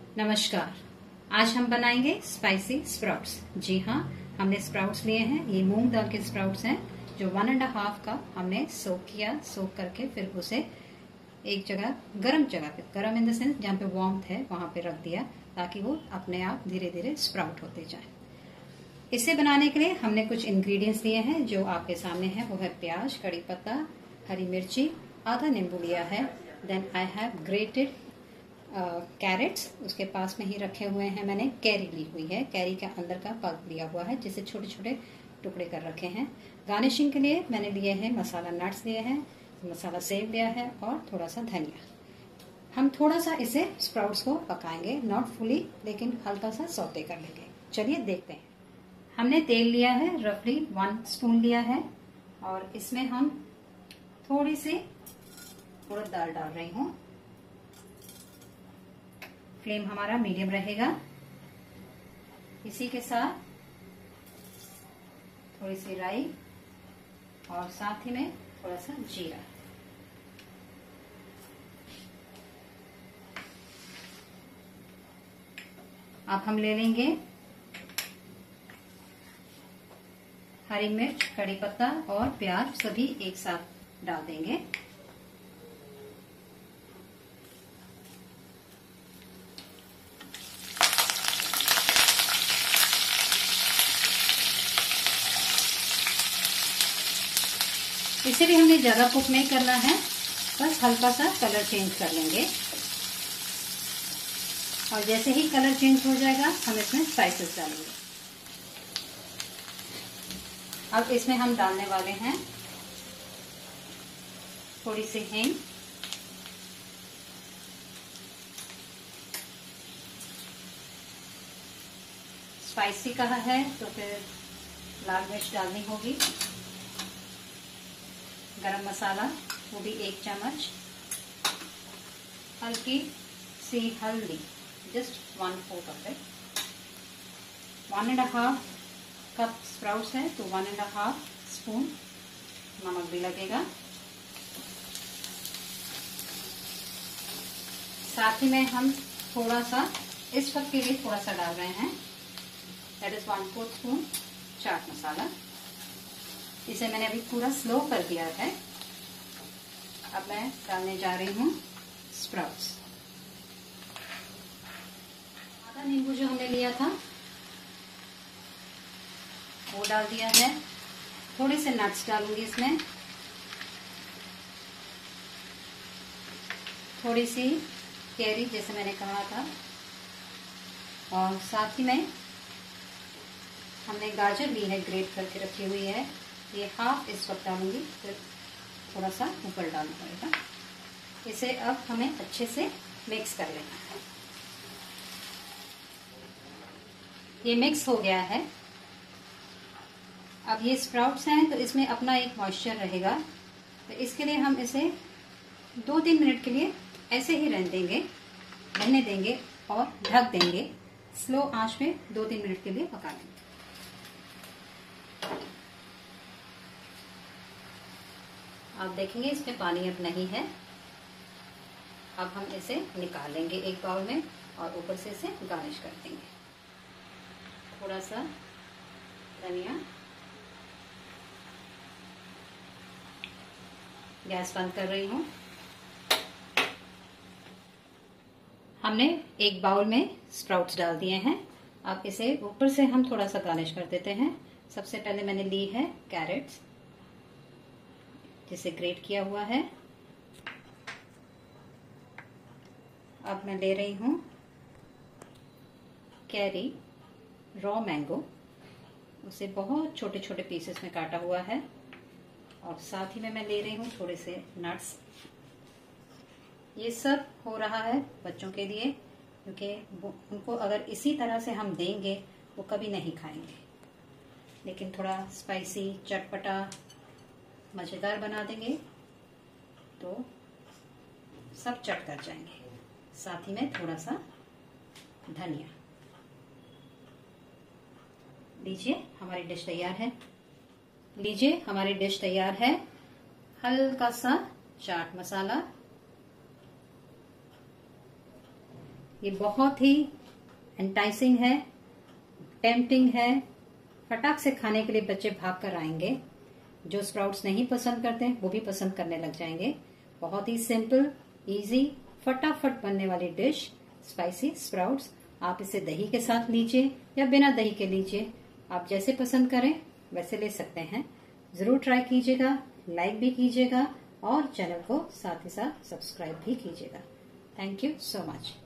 नमस्कार। आज हम बनाएंगे स्पाइसी स्प्राउट्स। जी हाँ, हमने स्प्राउट्स लिए हैं। ये मूंग दाल के स्प्राउट्स हैं जो 1.5 कप हमने सोक किया। सोक करके फिर उसे एक जगह पे गर्म इन द सेंस जहाँ पे वार्मथ है वहां पे रख दिया ताकि वो अपने आप धीरे धीरे स्प्राउट होते जाए। इसे बनाने के लिए हमने कुछ इंग्रेडिएंट्स लिए हैं जो आपके सामने है। वो है प्याज, कड़ी पत्ता, हरी मिर्ची, आधा नींबू लिया है। Then I have grated carrots, उसके पास में ही रखे हुए हैं। मैंने कैरी ली हुई है, कैरी के अंदर का पल्प लिया हुआ है जिसे छोटे छोटे टुकड़े कर रखे हैं। गार्निशिंग के लिए मैंने लिए हैं मसाला नट्स लिए हैं, मसाला सेव लिया है और थोड़ा सा धनिया। हम थोड़ा सा इसे स्प्राउट्स को पकाएंगे, नॉट फुली लेकिन हल्का सा सौते कर लेंगे। चलिए देखते हैं। हमने तेल लिया है, रफली 1 स्पून लिया है और इसमें हम थोड़ी सी उड़द दाल डाल रही हूँ। फ्लेम हमारा मीडियम रहेगा। इसी के साथ थोड़ी सी राई और साथ ही में थोड़ा सा जीरा। अब हम ले लेंगे हरी मिर्च, कड़ी पत्ता और प्याज, सभी एक साथ डाल देंगे। इसे भी हमें ज्यादा कुक नहीं करना है, बस हल्का सा कलर चेंज कर लेंगे और जैसे ही कलर चेंज हो जाएगा हम इसमें स्पाइसेस डालेंगे। अब इसमें हम डालने वाले हैं थोड़ी सी हींग, स्पाइसी कहा है तो फिर लाल मिर्च डालनी होगी। गरम मसाला वो भी 1 चम्मच, हल्की सी हल्दी just 1/4 of it. 1.5 cup sprouts है तो 1.5 स्पून नमक भी लगेगा। साथ ही में हम थोड़ा सा इस वक्त के लिए थोड़ा सा डाल रहे हैं, that is 1/4 spoon chaat masala. इसे मैंने अभी पूरा स्लो कर दिया है। अब मैं डालने जा रही हूँ स्प्राउट्स। आधा नींबू जो हमने लिया था वो डाल दिया है। थोड़े से नट्स डालूंगी इसमें, थोड़ी सी कैरी जैसे मैंने कहा था, और साथ ही में हमने गाजर ली है, ग्रेट करके रखी हुई है। ये हाफ इस वक्त डालूंगी, फिर थोड़ा सा ऊपर डालना पड़ेगा। इसे अब हमें अच्छे से मिक्स कर लेना है। ये मिक्स हो गया है। अब ये स्प्राउट्स हैं तो इसमें अपना एक मॉइस्चर रहेगा, तो इसके लिए हम इसे 2-3 मिनट के लिए ऐसे ही रहने देंगे और ढक देंगे। स्लो आंच में 2-3 मिनट के लिए पका लेंगे। आप देखेंगे इसमें पानी अब नहीं है। अब हम इसे निकाल लेंगे एक बाउल में और ऊपर से इसे गार्निश कर देंगे। थोड़ा सा धनिया। गैस बंद कर रही हूँ। हमने एक बाउल में स्प्राउट्स डाल दिए हैं। अब इसे ऊपर से हम थोड़ा सा गार्निश कर देते हैं। सबसे पहले मैंने ली है कैरेट्स जिसे ग्रेट किया हुआ है। अब मैं ले रही हूँ कैरी, रॉ मैंगो, उसे बहुत छोटे छोटे पीसेस में काटा हुआ है। और साथ ही में मैं ले रही हूँ थोड़े से नट्स। ये सब हो रहा है बच्चों के लिए, क्योंकि उनको अगर इसी तरह से हम देंगे वो कभी नहीं खाएंगे। लेकिन थोड़ा स्पाइसी, चटपटा, मजेदार बना देंगे तो सब चट कर जाएंगे। साथ ही में थोड़ा सा धनिया। लीजिए हमारी डिश तैयार है। हल्का सा चाट मसाला, ये बहुत ही एंटाइसिंग है, टेम्पटिंग है, फटाक से खाने के लिए बच्चे भाग कर आएंगे। जो स्प्राउट्स नहीं पसंद करते वो भी पसंद करने लग जाएंगे। बहुत ही सिंपल, इजी, फटाफट बनने वाली डिश स्पाइसी स्प्राउट्स। आप इसे दही के साथ लीजिए या बिना दही के लीजिए, आप जैसे पसंद करें वैसे ले सकते हैं। जरूर ट्राई कीजिएगा, लाइक भी कीजिएगा और चैनल को साथ ही साथ सब्सक्राइब भी कीजिएगा। Thank you so much.